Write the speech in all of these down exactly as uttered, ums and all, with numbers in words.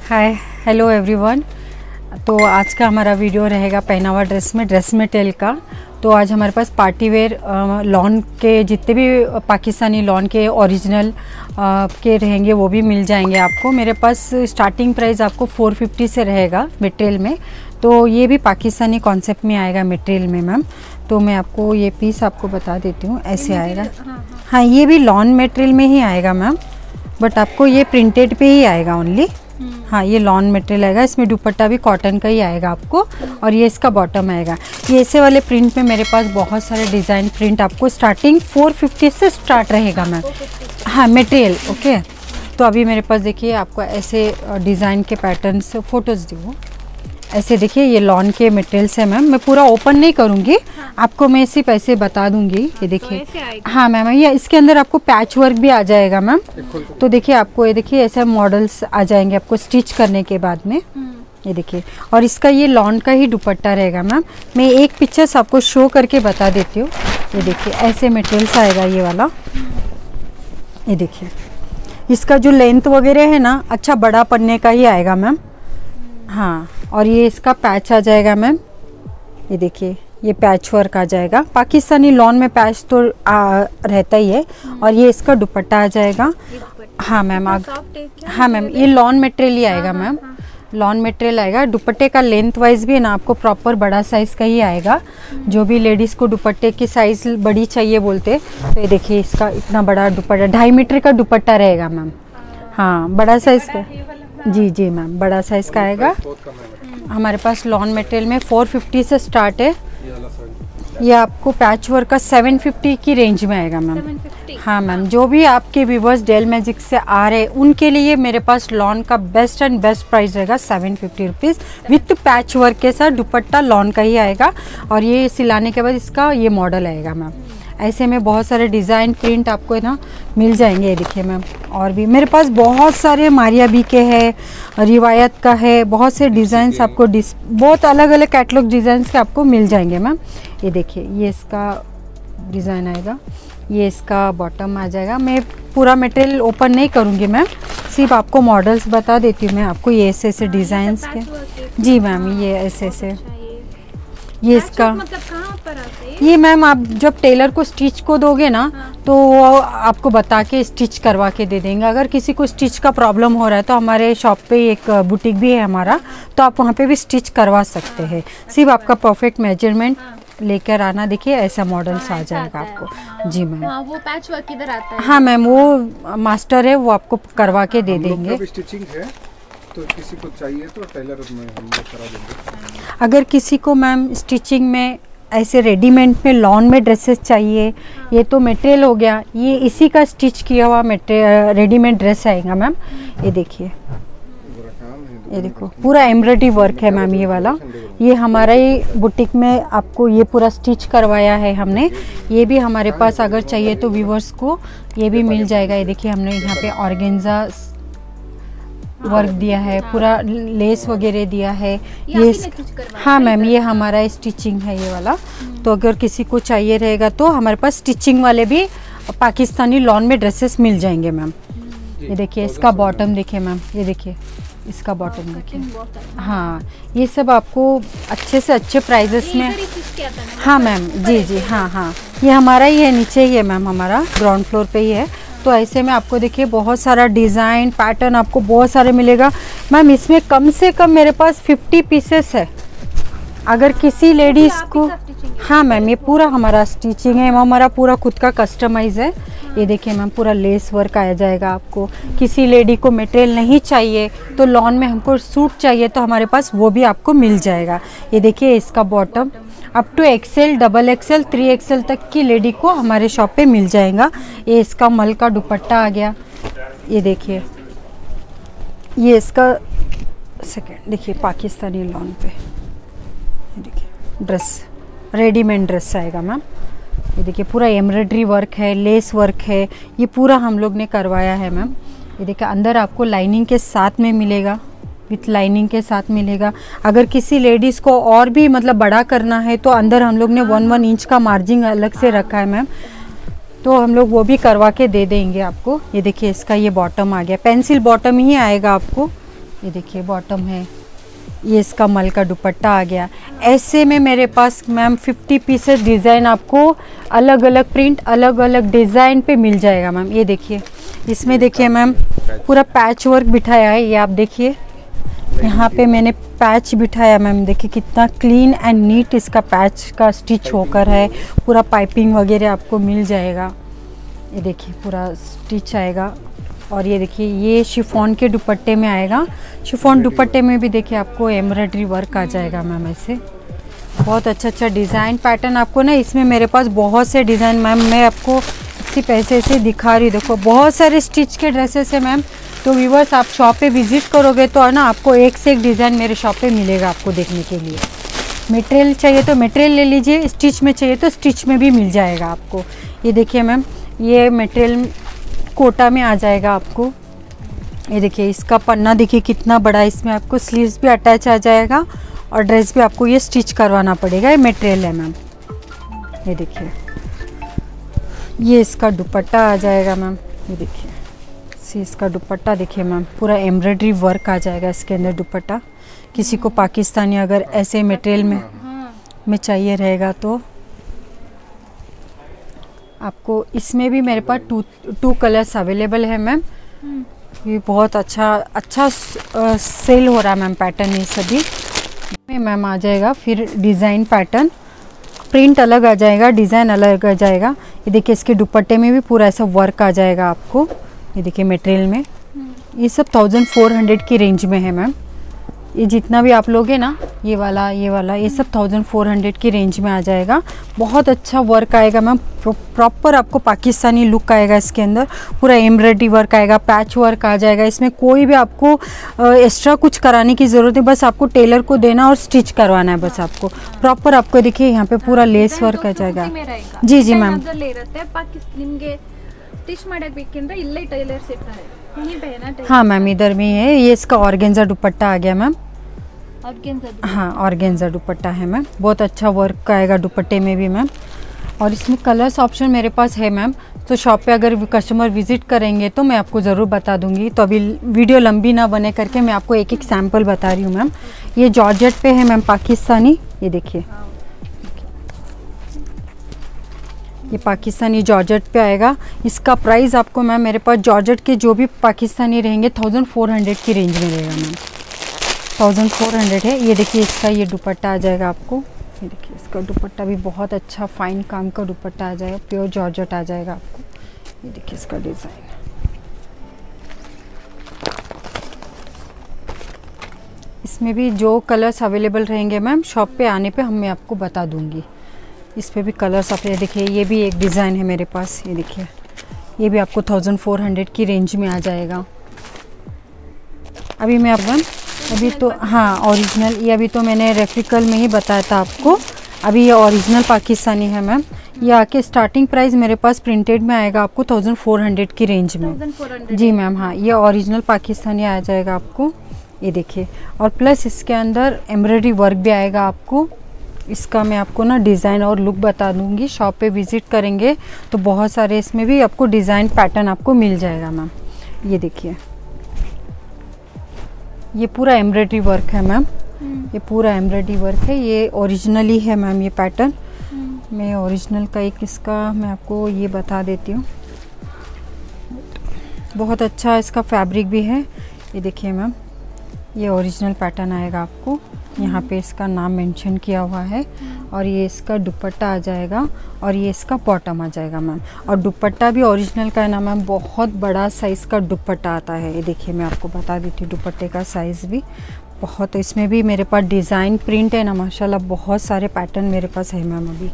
Hi hello everyone. तो आज का हमारा वीडियो रहेगा पहनावा ड्रेस में ड्रेस मटेरियल का। तो आज हमारे पास पार्टी वेयर लॉन के जितने भी पाकिस्तानी लॉन के ओरिजिनल के रहेंगे वो भी मिल जाएंगे आपको। मेरे पास स्टार्टिंग प्राइस आपको चार सौ पचास से रहेगा मटेरियल में। तो ये भी पाकिस्तानी कॉन्सेप्ट में आएगा मटेरियल में मैम। तो मैं आपको ये पीस आपको बता देती हूँ, ऐसे आएगा। हाँ, ये भी लॉन मटेरियल में ही आएगा मैम, बट आपको ये प्रिंटेड पे ही आएगा ओनली। हाँ, ये लॉन मटेरियल आएगा, इसमें दुपट्टा भी कॉटन का ही आएगा आपको, और ये इसका बॉटम आएगा। ये ऐसे वाले प्रिंट में मेरे पास बहुत सारे डिज़ाइन प्रिंट आपको स्टार्टिंग चार सौ पचास से स्टार्ट रहेगा मैम। हाँ, मटेरियल ओके। तो अभी मेरे पास देखिए आपको ऐसे डिज़ाइन के पैटर्न्स फोटोज़ दो, ऐसे देखिए ये लॉन के मटेरियल्स है मैम। मैं पूरा ओपन नहीं करूँगी, हाँ। आपको मैं सिर्फ ऐसे बता दूंगी। ये देखिए तो हाँ मैम, ये इसके अंदर आपको पैच वर्क भी आ जाएगा मैम। तो देखिए आपको ये देखिए ऐसे मॉडल्स आ जाएंगे आपको स्टिच करने के बाद में। ये देखिए, और इसका ये लॉन का ही दुपट्टा रहेगा मैम। मैं एक पिक्चर्स आपको शो करके बता देती हूँ। ये देखिए ऐसे मटेरियल्स आएगा ये वाला। ये देखिए इसका जो लेंथ वगैरह है ना, अच्छा बड़ा पन्ने का ही आएगा मैम। हाँ, और ये इसका पैच आ जाएगा मैम। ये देखिए ये पैच वर्क आ जाएगा। पाकिस्तानी लॉन में पैच तो आ, रहता ही है। और ये इसका दुपट्टा आ जाएगा। हाँ मैम, हाँ मैम, ये लॉन मटेरियल ही आएगा मैम। लॉन मटेरियल आएगा। दुपट्टे का लेंथ वाइज भी ना आपको प्रॉपर बड़ा साइज़ का ही आएगा। जो भी लेडीज़ को दुपट्टे की साइज़ बड़ी चाहिए बोलते, तो ये देखिए इसका इतना बड़ा दुपट्टा, ढाई मीटर का दुपट्टा रहेगा मैम। हाँ, बड़ा साइज़ का, जी जी मैम, बड़ा साइज़ का आएगा। हमारे पास लॉन मटेरियल में चार सौ पचास से स्टार्ट है। ये आपको पैच वर्क का सात सौ पचास की रेंज में आएगा मैम। हाँ मैम, जो भी आपके व्यूवर्स डेल मैजिक से आ रहे हैं उनके लिए मेरे पास लॉन का बेस्ट एंड बेस्ट प्राइस रहेगा seven fifty rupees with patch work के साथ। दुपट्टा लॉन का ही आएगा, और ये सिलाने के बाद इसका ये मॉडल आएगा मैम। ऐसे में बहुत सारे डिज़ाइन प्रिंट आपको है ना मिल जाएंगे। ये देखिए मैम, और भी मेरे पास बहुत सारे मारिया बी के है, रिवायत का है, बहुत से डिज़ाइंस आपको डिस बहुत अलग अलग कैटलॉग डिज़ाइंस के आपको मिल जाएंगे मैम। ये देखिए ये इसका डिज़ाइन आएगा, ये इसका बॉटम आ जाएगा। मैं पूरा मटेरियल ओपन नहीं करूँगी मैम, सिर्फ आपको मॉडल्स बता देती हूँ मैं आपको। ये ऐसे ऐसे डिज़ाइंस के, जी मैम, ये ऐसे ऐसे ये इसका मतलब कहाँ पर आते हैं? ये मैम आप जब टेलर को स्टिच को दोगे ना, हाँ। तो वो आपको बता के स्टिच करवा के दे देंगे। अगर किसी को स्टिच का प्रॉब्लम हो रहा है तो हमारे शॉप पे एक बुटीक भी है हमारा, तो आप वहाँ पे भी स्टिच करवा सकते हैं। सिर्फ आपका परफेक्ट मेजरमेंट लेकर आना। देखिए ऐसा मॉडल्स आ जाएगा आपको। जी मैम, वो पैच वर्क किधर आता है? हाँ मैम, वो मास्टर है, वो आपको करवा के दे देंगे। स्टिचिंग है तो किसी को चाहिए तो टेलर में हम लोग करा देंगे। अगर किसी को मैम स्टिचिंग में ऐसे रेडीमेड में लॉन में ड्रेसेस चाहिए, ये तो मटेरियल हो गया, ये इसी का स्टिच किया हुआ मटेरियल रेडीमेड ड्रेस आएगा मैम। ये देखिए, ये देखो पूरा एम्ब्रॉयडरी वर्क है मैम ये वाला। ये हमारा ही बुटीक में आपको ये पूरा स्टिच करवाया है हमने। ये भी हमारे पास अगर चाहिए तो व्यूवर्स को ये भी मिल जाएगा। ये देखिए हमने यहाँ पे ऑर्गेन्जा वर्क दिया है, पूरा लेस वगैरह दिया है। ये हाँ मैम, ये हमारा स्टिचिंग है ये वाला। तो अगर किसी को चाहिए रहेगा तो हमारे पास स्टिचिंग वाले भी पाकिस्तानी लॉन में ड्रेसेस मिल जाएंगे मैम। ये देखिए इसका बॉटम देखिए मैम, ये देखिए इसका बॉटम देखिए। हाँ, ये सब आपको अच्छे से अच्छे प्राइजेस में। हाँ मैम, जी जी, हाँ हाँ, ये हमारा ही है, नीचे ही है मैम, हमारा ग्राउंड फ्लोर पे ही है। तो ऐसे में आपको देखिए बहुत सारा डिज़ाइन पैटर्न आपको बहुत सारे मिलेगा मैम। इसमें कम से कम मेरे पास पचास पीसेस है। अगर किसी लेडीज़ को, हाँ मैम, ये पूरा हमारा स्टिचिंग है, हमारा पूरा खुद का कस्टमाइज है। ये देखिए मैम, पूरा लेस वर्क आ जाएगा आपको। किसी लेडी को मटेरियल नहीं चाहिए तो लॉन में हमको सूट चाहिए तो हमारे पास वो भी आपको मिल जाएगा। ये देखिए इसका bottom up to XL, double XL, three XL तक की लेडी को हमारे शॉप पे मिल जाएगा। ये इसका मल का दुपट्टा आ गया। ये देखिए ये इसका सेकेंड देखिए पाकिस्तानी लॉन पे, ये देखिए ड्रेस रेडीमेड ड्रेस आएगा मैम। ये देखिए पूरा एम्ब्रॉयडरी वर्क है, लेस वर्क है, ये पूरा हम लोग ने करवाया है मैम। ये देखिए अंदर आपको लाइनिंग के साथ में मिलेगा, विथ लाइनिंग के साथ मिलेगा। अगर किसी लेडीज़ को और भी मतलब बड़ा करना है तो अंदर हम लोग ने वन वन इंच का मार्जिन अलग से रखा है मैम। तो हम लोग वो भी करवा के दे देंगे आपको। ये देखिए इसका ये बॉटम आ गया, पेंसिल बॉटम ही आएगा आपको। ये देखिए बॉटम है, ये इसका मल का दुपट्टा आ गया। ऐसे में मेरे पास मैम फिफ्टी पीसेस डिज़ाइन आपको अलग अलग प्रिंट अलग अलग डिज़ाइन पे मिल जाएगा मैम। ये देखिए इसमें देखिए मैम पूरा पैच वर्क बिठाया है, ये आप देखिए यहाँ पे मैंने पैच बिठाया मैम। देखिए कितना क्लीन एंड नीट इसका पैच का स्टिच होकर है, पूरा पाइपिंग वगैरह आपको मिल जाएगा। ये देखिए पूरा स्टिच आएगा। और ये देखिए ये शिफॉन के दुपट्टे में आएगा। शिफॉन दुपट्टे में भी देखिए आपको एम्ब्रॉयडरी वर्क आ जाएगा मैम। ऐसे बहुत अच्छा अच्छा डिज़ाइन पैटर्न आपको ना, इसमें मेरे पास बहुत से डिज़ाइन मैम, मैं आपको इसी पैसे से दिखा रही। देखो बहुत सारे स्टिच के ड्रेसेस है मैम। तो व्यूअर्स आप शॉप पे विजिट करोगे तो है ना, आपको एक से एक डिज़ाइन मेरे शॉप पे मिलेगा आपको देखने के लिए। मटेरियल चाहिए तो मटेरियल ले लीजिए, स्टिच में चाहिए तो स्टिच में भी मिल जाएगा आपको। ये देखिए मैम ये मटेरियल कोटा में आ जाएगा आपको। ये देखिए इसका पन्ना देखिए कितना बड़ा, इसमें आपको स्लीव्स भी अटैच आ जाएगा और ड्रेस भी आपको ये स्टिच करवाना पड़ेगा। ये मटेरियल है मैम। ये देखिए ये इसका दुपट्टा आ जाएगा मैम। ये देखिए सी इसका दुपट्टा देखिए मैम, पूरा एम्ब्रॉयडरी वर्क आ जाएगा इसके अंदर दुपट्टा। किसी को पाकिस्तानी अगर ऐसे मटेरियल में में चाहिए रहेगा तो आपको इसमें भी मेरे पास टू टू कलर्स अवेलेबल है मैम। ये बहुत अच्छा अच्छा सेल हो रहा है मैम पैटर्न। ये सभी में मैम आ जाएगा फिर डिज़ाइन पैटर्न, प्रिंट अलग आ जाएगा, डिज़ाइन अलग आ जाएगा। ये देखिए इसके दुपट्टे में भी पूरा ऐसा वर्क आ जाएगा आपको। ये देखिए मटेरियल में ये सब थाउजेंड फोर हंड्रेड की रेंज में है मैम। ये जितना भी आप लोगे ना, ये वाला ये वाला ये सब थाउजेंड फोर हंड्रेड की रेंज में आ जाएगा। बहुत अच्छा वर्क आएगा मैम, प्रॉपर आपको पाकिस्तानी लुक आएगा इसके अंदर। पूरा एम्ब्रॉयडरी वर्क आएगा, पैच वर्क आ जाएगा। इसमें कोई भी आपको एक्स्ट्रा कुछ कराने की ज़रूरत है, बस आपको टेलर को देना और स्टिच करवाना है बस आपको। प्रॉपर आपको देखिए यहाँ पे पूरा लेस वर्क आ जाएगा। जी जी मैम। हाँ मैम इधर भी है। ये इसका ऑर्गेन्जा दुपट्टा आ गया मैम। हाँ ऑर्गेन्जा दुपट्टा है मैम, बहुत अच्छा वर्क आएगा दुपट्टे में भी मैम। और इसमें कलर्स ऑप्शन मेरे पास है मैम। तो शॉप पे अगर कस्टमर विजिट करेंगे तो मैं आपको ज़रूर बता दूंगी। तो अभी वीडियो लंबी ना बने करके मैं आपको एक एक सैम्पल बता रही हूँ मैम। ये जॉर्जेट पे है मैम पाकिस्तानी। ये देखिए ये पाकिस्तानी जॉर्जेट पे आएगा। इसका प्राइस आपको मैम मेरे पास जॉर्जेट के जो भी पाकिस्तानी रहेंगे थाउजेंड फोर हंड्रेड की रेंज में रहेगा मैम। थाउजेंड फोर हंड्रेड है। ये देखिए इसका ये दुपट्टा आ जाएगा आपको। ये देखिए इसका दुपट्टा भी बहुत अच्छा फाइन काम का दुपट्टा आ जाएगा, प्योर जॉर्जेट आ जाएगा आपको। ये देखिए इसका डिज़ाइन। इसमें भी जो कलर्स अवेलेबल रहेंगे मैम शॉप पे आने पे हम मैं आपको बता दूंगी। इस पे भी कलर्स आप देखिए, ये भी एक डिज़ाइन है मेरे पास। ये देखिए ये भी आपको थाउजेंड फोर हंड्रेड की रेंज में आ जाएगा। अभी मैं आपको अभी तो हाँ ओरिजिनल, ये अभी तो मैंने रेप्लिकल में ही बताया था आपको। अभी ये ओरिजिनल पाकिस्तानी है मैम। ये आके स्टार्टिंग प्राइस मेरे पास प्रिंटेड में आएगा आपको थाउजेंड फोर हंड्रेड की रेंज में। जी मैम हाँ ये ओरिजिनल पाकिस्तानी आ जाएगा आपको। ये देखिए और प्लस इसके अंदर एम्ब्रॉयडरी वर्क भी आएगा आपको। इसका मैं आपको ना डिज़ाइन और लुक बता दूंगी। शॉप पे विजिट करेंगे तो बहुत सारे इसमें भी आपको डिज़ाइन पैटर्न आपको मिल जाएगा मैम। ये देखिए ये पूरा एम्ब्रॉयडरी वर्क है मैम। ये पूरा एम्ब्रॉयडरी वर्क है, ये ओरिजिनली है मैम ये पैटर्न। मैं ओरिजिनल का एक इसका मैं आपको ये बता देती हूँ। बहुत अच्छा इसका फैब्रिक भी है। ये देखिए मैम ये ओरिजिनल पैटर्न आएगा आपको। यहाँ पे इसका नाम मेंशन किया हुआ है और ये इसका दुपट्टा आ जाएगा और ये इसका बॉटम आ जाएगा मैम। और दुपट्टा भी ओरिजिनल का है ना मैम, बहुत बड़ा साइज़ का दुपट्टा आता है। ये देखिए मैं आपको बता देती हूँ दुपट्टे का साइज़ भी बहुत। इसमें भी मेरे पास डिज़ाइन प्रिंट है ना माशाल्लाह, बहुत सारे पैटर्न मेरे पास है मैम। अभी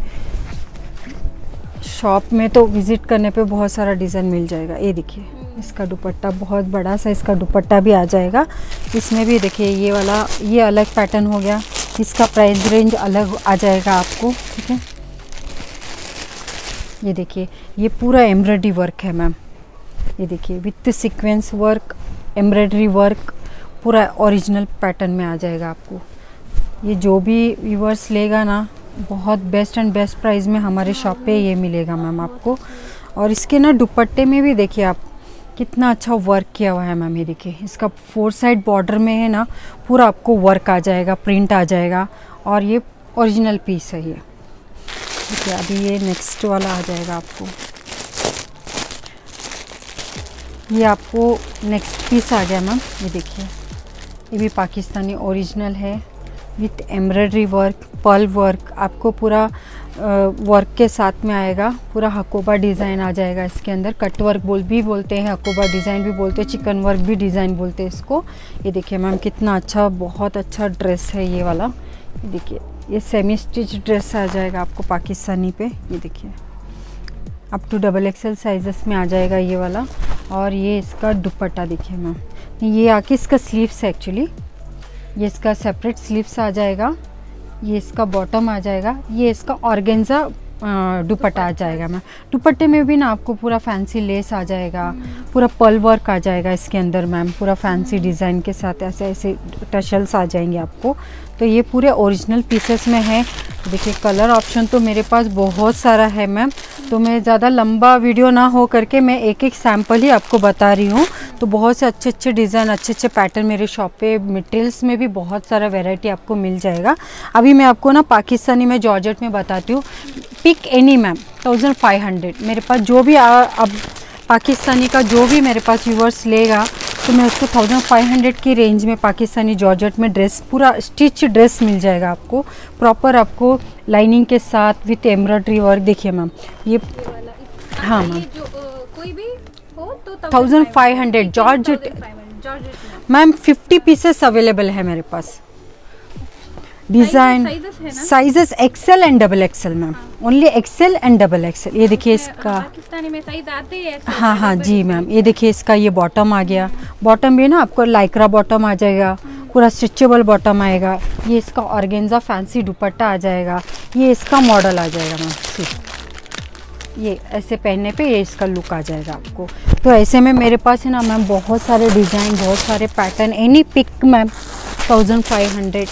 शॉप में तो विज़िट करने पे बहुत सारा डिज़ाइन मिल जाएगा। ये देखिए इसका दुपट्टा बहुत बड़ा सा इसका दुपट्टा भी आ जाएगा। इसमें भी देखिए ये वाला ये अलग पैटर्न हो गया, इसका प्राइस रेंज अलग आ जाएगा आपको। ठीक है ये देखिए ये पूरा एम्ब्रॉयडरी वर्क है मैम। ये देखिए with sequence work embroidery work पूरा ओरिजिनल पैटर्न में आ जाएगा आपको। ये जो भी व्यूअर्स लेगा ना बहुत बेस्ट एंड बेस्ट प्राइस में हमारे शॉप पे ये मिलेगा मैम आपको। और इसके ना दुपट्टे में भी देखिए आप कितना अच्छा वर्क किया हुआ है मैम। ये देखिए इसका फोर साइड बॉर्डर में है ना पूरा आपको वर्क आ जाएगा, प्रिंट आ जाएगा और ये ओरिजिनल पीस है ये। ठीक है, अभी ये नेक्स्ट वाला आ जाएगा आपको। ये आपको नेक्स्ट पीस आ गया मैम। ये देखिए ये भी पाकिस्तानी ओरिजिनल है with embroidery work, pearl work, आपको पूरा वर्क के साथ में आएगा। पूरा हकोबा डिज़ाइन आ जाएगा इसके अंदर। कट वर्क बोल भी बोलते हैं, हकोबा डिज़ाइन भी बोलते हैं, चिकन वर्क भी डिज़ाइन बोलते हैं इसको। ये देखिए मैम कितना अच्छा, बहुत अच्छा ड्रेस है ये वाला। ये देखिए ये सेमी स्टिच ड्रेस आ जाएगा आपको पाकिस्तानी पे। ये देखिए up to double XL sizes में आ जाएगा ये वाला। और ये इसका दुपट्टा देखिए मैम, ये आके इसका स्लीव्स है एक्चुअली। ये इसका सेपरेट स्लीव्स आ जाएगा। ये इसका बॉटम आ जाएगा। ये इसका ऑर्गेन्जा दुपट्टा आ जाएगा मैम। दुपट्टे में भी ना आपको पूरा फैंसी लेस आ जाएगा, पूरा पर्ल वर्क आ जाएगा इसके अंदर मैम। पूरा फैंसी डिज़ाइन के साथ ऐसे ऐसे टशल्स आ जाएंगे आपको। तो ये पूरे ओरिजिनल पीसेस में है। देखिए कलर ऑप्शन तो मेरे पास बहुत सारा है मैम, तो मैं ज़्यादा लंबा वीडियो ना हो करके मैं एक एक सैम्पल ही आपको बता रही हूँ। तो बहुत से अच्छे अच्छे डिज़ाइन, अच्छे अच्छे पैटर्न मेरे शॉप पे, मटेरियल्स में भी बहुत सारा वैरायटी आपको मिल जाएगा। अभी मैं आपको ना पाकिस्तानी में जॉर्जेट में बताती हूँ। Pick any ma'am thousand five hundred मेरे पास जो भी आ, अब पाकिस्तानी का जो भी मेरे पास व्यूवर्स लेगा तो मैं उसको थाउजेंड फाइव हंड्रेड की रेंज में पाकिस्तानी जॉर्जेट में ड्रेस, पूरा स्टिच ड्रेस मिल जाएगा आपको। प्रॉपर आपको लाइनिंग के साथ विथ एम्ब्रॉयडरी वर्क। देखिए मैम ये, हाँ मैम कोई भी हो तो thousand five hundred georgette ma'am. Fifty pieces available है मेरे पास। Design sizes XL and double XL ma'am, only XL and double XL. ये देखिए इसका पाकिस्तानी में साइज आते हैं। हाँ हाँ जी मैम। ये देखिए इसका ये बॉटम आ गया। बॉटम भी ना आपको लाइक्रा बॉटम आ जाएगा, पूरा स्ट्रेचेबल बॉटम आएगा। ये इसका ऑर्गेन्जा फैंसी दुपट्टा आ जाएगा। ये इसका मॉडल आ जाएगा मैम। ये ऐसे पहनने पे ये इसका लुक आ जाएगा आपको। तो ऐसे में मेरे पास है ना मैम बहुत सारे डिज़ाइन, बहुत सारे pattern. Any pick ma'am thousand five hundred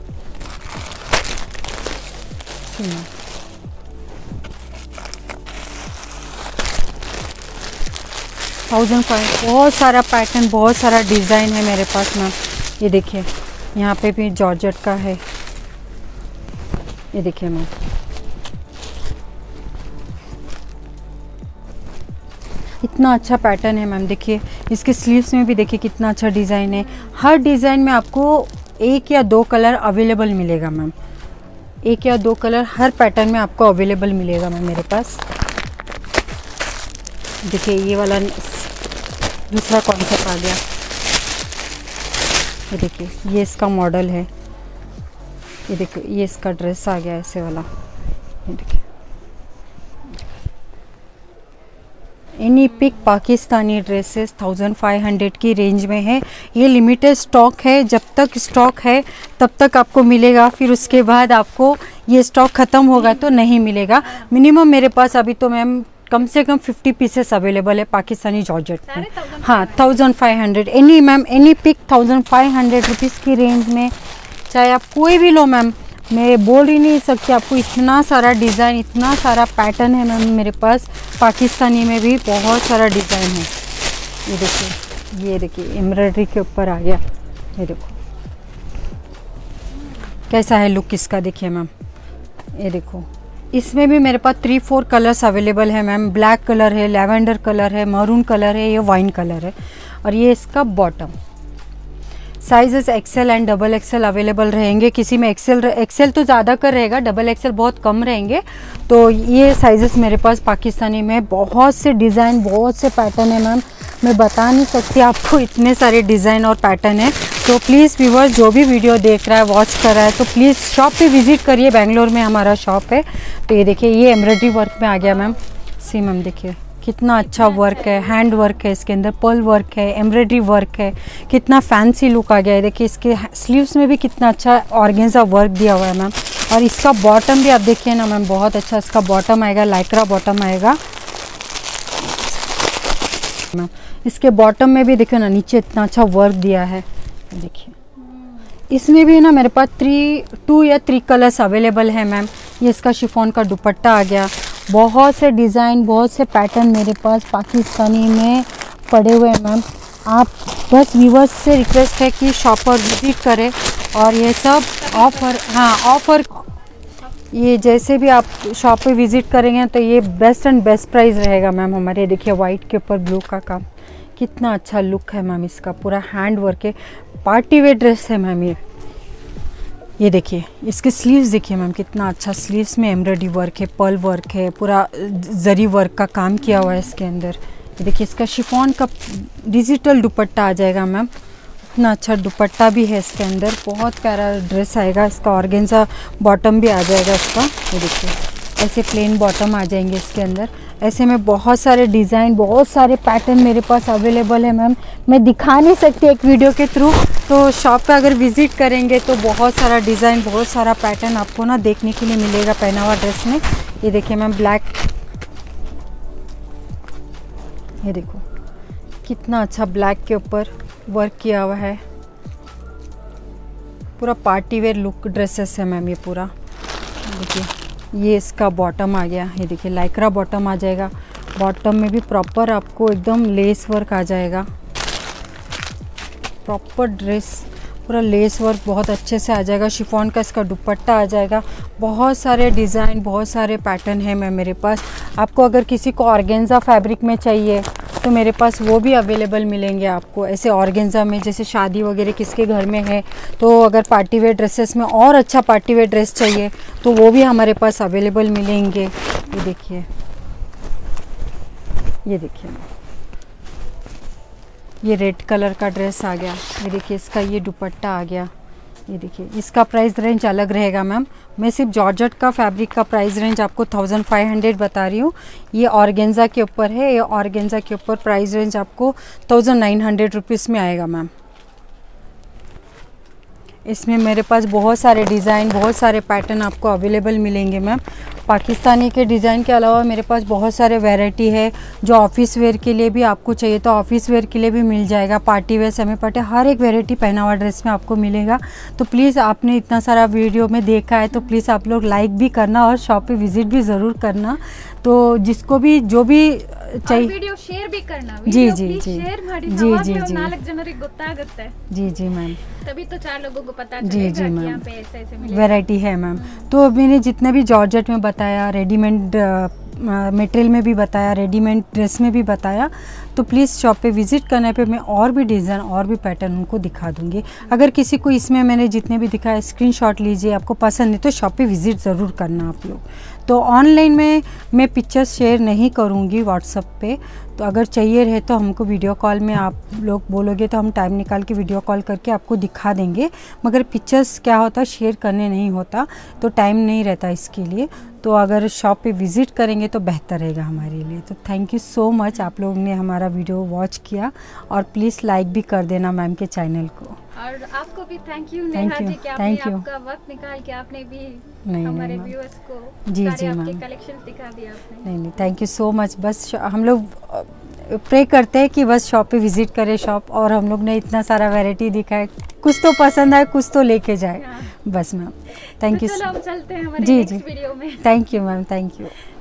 thousand five. बहुत सारा पैटर्न, बहुत सारा डिज़ाइन है मेरे पास मैम। ये देखिए यहाँ पे भी जॉर्जेट का है। ये देखिए मैम इतना अच्छा पैटर्न है मैम। देखिए इसके स्लीव्स में भी देखिए कितना अच्छा डिज़ाइन है। हर डिज़ाइन में आपको एक या दो कलर अवेलेबल मिलेगा मैम। एक या दो कलर हर पैटर्न में आपको अवेलेबल मिलेगा मैम मेरे पास। देखिए ये वाला दूसरा कॉन्सेप्ट आ गया। ये देखिए ये इसका मॉडल है। ये देखिए ये इसका ड्रेस आ गया ऐसे वाला। ये देखिए any pick Pakistani dresses thousand five hundred की रेंज में है। ये लिमिटेड स्टॉक है, जब तक स्टॉक है तब तक आपको मिलेगा। फिर उसके बाद आपको ये स्टॉक ख़त्म होगा तो नहीं मिलेगा। मिनिमम मेरे पास अभी तो मैम कम से कम फिफ्टी पीसेस अवेलेबल है पाकिस्तानी जॉर्जेट में। हाँ thousand five hundred any ma'am, any pick thousand five hundred rupees की रेंज में, चाहे आप कोई भी लो मैम। मैं बोल ही नहीं सकती आपको, इतना सारा डिज़ाइन, इतना सारा पैटर्न है मैम मेरे पास। पाकिस्तानी में भी बहुत सारा डिज़ाइन है। ये देखिए, ये देखिए एम्ब्रॉयडरी के ऊपर आ गया। ये देखो कैसा है लुक इसका, देखिए मैम। ये देखो इसमें भी मेरे पास थ्री फोर कलर्स अवेलेबल है मैम। ब्लैक कलर है, लैवेंडर कलर है, मरून कलर है, ये वाइन कलर है। और ये इसका bottom. Sizes XL and double XL available रहेंगे। किसी में एक्सेल एक्सेल तो ज़्यादा कर रहेगा, डबल एक्सेल बहुत कम रहेंगे। तो ये साइजेस मेरे पास पाकिस्तानी में बहुत से डिज़ाइन, बहुत से पैटर्न है मैम। मैं बता नहीं सकती आपको, इतने सारे डिज़ाइन और पैटर्न है। तो प्लीज़ व्यूअर्स जो भी वीडियो देख रहा है, वॉच कर रहा है, तो प्लीज़ शॉप पे विजिट करिए। बेंगलोर में हमारा शॉप है। तो ये देखिए ये एम्ब्रॉयडरी वर्क में आ गया मैम। सी मैम देखिए कितना अच्छा वर्क है, हैंड वर्क है इसके अंदर, पर्ल वर्क है, एम्ब्रॉयडरी वर्क है, कितना फैंसी लुक आ गया है। देखिए इसके स्लीव्स में भी कितना अच्छा ऑर्गेन्जा वर्क दिया हुआ है मैम। और इसका बॉटम भी आप देखिए ना मैम, बहुत अच्छा इसका बॉटम आएगा, लाइक्रा बॉटम आएगा मैम। इसके बॉटम में भी देखिए ना नीचे इतना अच्छा वर्क दिया है। देखिए इसमें भी ना मेरे पास थ्री टू या थ्री कलर्स अवेलेबल है मैम। ये इसका शिफॉन का दुपट्टा आ गया। बहुत से डिज़ाइन, बहुत से पैटर्न मेरे पास पाकिस्तानी में पड़े हुए हैं मैम। आप बस व्यूवर्स से रिक्वेस्ट है कि शॉप पर विजिट करें और ये सब ऑफर, हाँ ऑफर, ये जैसे भी आप शॉप पे विज़िट करेंगे तो ये बेस्ट एंड बेस्ट प्राइस रहेगा मैम हमारे। देखिए वाइट के ऊपर ब्लू का काम, कितना अच्छा लुक है मैम इसका, पूरा हैंड वर्क है, पार्टी वेयर ड्रेस है मैम ये। ये देखिए इसके स्लीव्स देखिए मैम, कितना अच्छा स्लीव्स में एम्ब्रॉयडरी वर्क है, पर्ल वर्क है, पूरा जरी वर्क का काम किया हुआ है इसके अंदर। ये देखिए इसका शिफॉन का डिजिटल दुपट्टा आ जाएगा मैम, इतना अच्छा दुपट्टा भी है इसके अंदर, बहुत प्यारा ड्रेस आएगा इसका। ऑर्गेन्जा बॉटम भी आ जाएगा इसका। ये देखिए ऐसे प्लेन बॉटम आ जाएंगे इसके अंदर। ऐसे में बहुत सारे डिज़ाइन, बहुत सारे पैटर्न मेरे पास अवेलेबल है मैम, मैं दिखा नहीं सकती एक वीडियो के थ्रू। तो शॉप पे अगर विज़िट करेंगे तो बहुत सारा डिज़ाइन, बहुत सारा पैटर्न आपको ना देखने के लिए मिलेगा पहनावा ड्रेस में। ये देखिए मैम ब्लैक, ये देखो कितना अच्छा ब्लैक के ऊपर वर्क किया हुआ है, पूरा पार्टी वेयर लुक ड्रेसेस है मैम ये पूरा। देखिए ये इसका बॉटम आ गया, ये देखिए लाइक्रा बॉटम आ जाएगा। बॉटम में भी प्रॉपर आपको एकदम लेस वर्क आ जाएगा, प्रॉपर ड्रेस पूरा लेस वर्क बहुत अच्छे से आ जाएगा। शिफॉन का इसका दुपट्टा आ जाएगा। बहुत सारे डिज़ाइन, बहुत सारे पैटर्न है मैम मेरे पास। आपको अगर किसी को ऑर्गेन्जा फैब्रिक में चाहिए तो मेरे पास वो भी अवेलेबल मिलेंगे आपको। ऐसे ऑर्गेन्जा में जैसे शादी वगैरह किसके घर में है तो अगर पार्टी वेयर ड्रेसेस में और अच्छा पार्टी वेयर ड्रेस चाहिए तो वो भी हमारे पास अवेलेबल मिलेंगे। ये देखिए, ये देखिए ये रेड कलर का ड्रेस आ गया। ये देखिए इसका ये दुपट्टा आ गया। ये देखिए इसका प्राइस रेंज अलग रहेगा मैम। मैं सिर्फ जॉर्जेट का फैब्रिक का प्राइस रेंज आपको थाउजेंड फाइव हंड्रेड बता रही हूँ। ये ऑर्गेन्जा के ऊपर है, ये ऑर्गेन्जा के ऊपर प्राइस रेंज आपको थाउजेंड नाइन हंड्रेड रुपीज़ में आएगा मैम। इसमें मेरे पास बहुत सारे डिज़ाइन, बहुत सारे पैटर्न आपको अवेलेबल मिलेंगे मैम। पाकिस्तानी के डिज़ाइन के अलावा मेरे पास बहुत सारे वैरायटी है जो ऑफिस वेयर के लिए भी आपको चाहिए तो ऑफिस वेयर के लिए भी मिल जाएगा। पार्टी वेयर, सेमी पार्टी, हर एक वैरायटी पहनावा ड्रेस में आपको मिलेगा। तो प्लीज़ आपने इतना सारा वीडियो में देखा है तो प्लीज़ आप लोग लाइक भी करना और शॉप पे विजिट भी ज़रूर करना। तो जिसको भी जो भी चाहिए वीडियो शेयर भी करना। जी जी जी शेयर ಮಾಡಿ जी जी जी ನಾಲ್ಕು ಜನರಿಗೆ ಗೊತ್ತಾಗುತ್ತೆ। जी जी मैम, तभी तो चार लोगों को पता जी चलेगा जी कि मैम, यहाँ पे ऐसे ऐसे मिलेगा। वैरायटी है मैम। तो मैंने जितने भी जॉर्जेट में बताया, रेडीमेड मटेरियल में भी बताया, रेडीमेड ड्रेस में भी बताया, तो प्लीज़ शॉप पे विज़िट करने पे मैं और भी डिज़ाइन और भी पैटर्न उनको दिखा दूँगी। अगर किसी को इसमें मैंने जितने भी दिखाया स्क्रीनशॉट लीजिए, आपको पसंद नहीं तो शॉप पे विज़िट ज़रूर करना आप लोग। तो ऑनलाइन में मैं पिक्चर्स शेयर नहीं करूँगी व्हाट्सएप पे, तो अगर चाहिए रहे तो हमको वीडियो कॉल में आप लोग बोलोगे तो हम टाइम निकाल के वीडियो कॉल करके आपको दिखा देंगे। मगर पिक्चर्स क्या होता है शेयर करने नहीं होता, तो टाइम नहीं रहता इसके लिए। तो अगर शॉप पे विज़िट करेंगे तो बेहतर रहेगा हमारे लिए। तो थैंक यू सो मच, आप लोगों ने हमारा वीडियो वॉच किया और प्लीज़ लाइक भी कर देना मैम के चैनल को। और आपको भी thank you Thank Neha you, जी कि आपने thank you. आपका वक्त निकाल के आपने भी नहीं, हमारे नहीं, मैम। व्यूअर्स को जी, सारे जी, आपके मैम। कलेक्शन दिखा दिया आपने। नहीं नहीं थैंक यू सो मच। बस श- हम लोग प्रे करते हैं कि बस शॉप पे विज़िट करें शॉप, और हम लोग ने इतना सारा वैरायटी दिखाया, कुछ तो पसंद आए कुछ तो लेके जाए हाँ। बस मैम। थैंक तो यू। चलो हम चलते हैं हमारे जी, नेक्स्ट जी। वीडियो में। Thank you ma'am, thank you.